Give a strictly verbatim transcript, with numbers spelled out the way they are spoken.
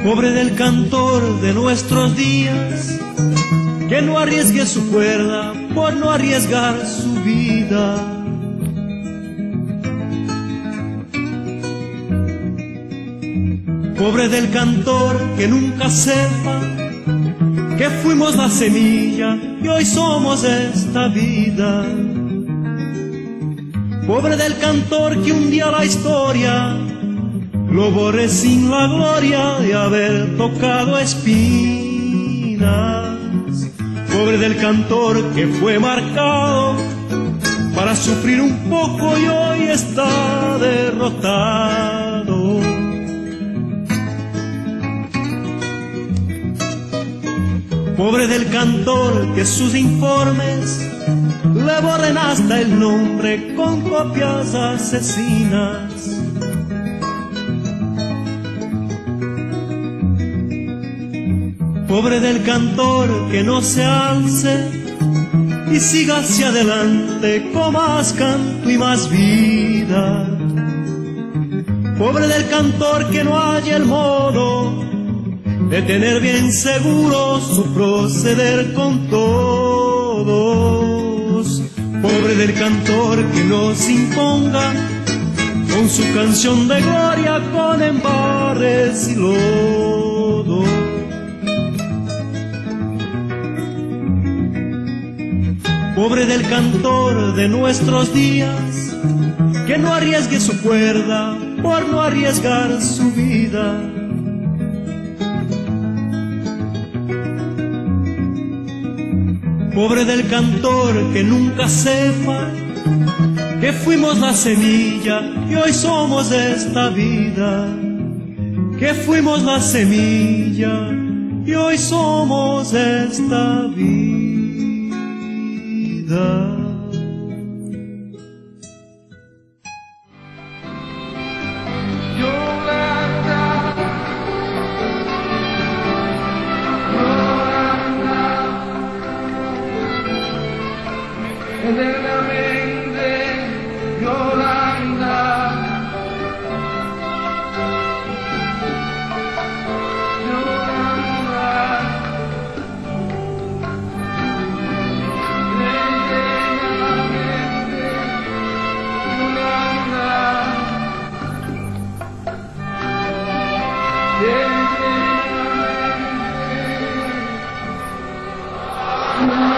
Pobre del cantor de nuestros días, que no arriesgue su cuerda por no arriesgar su vida. Pobre del cantor que nunca sepa que fuimos la semilla y hoy somos esta vida. Pobre del cantor que un día la historia lo borre sin la gloria de haber tocado espinas. Pobre del cantor que fue marcado para sufrir un poco y hoy está derrotado. Pobre del cantor que sus informes le borren hasta el nombre con copias asesinas. Pobre del cantor que no se alce y siga hacia adelante con más canto y más vida. Pobre del cantor que no haya el modo de tener bien seguro su proceder con todos. Pobre del cantor que no se imponga con su canción de gloria con embarres y lodo. Pobre del cantor de nuestros días, que no arriesgue su cuerda por no arriesgar su vida. Pobre del cantor que nunca sepa que fuimos la semilla y hoy somos esta vida. Que fuimos la semilla y hoy somos esta vida. Eternamente Yolanda, Yolanda, eternamente Yolanda, eternamente Yolanda.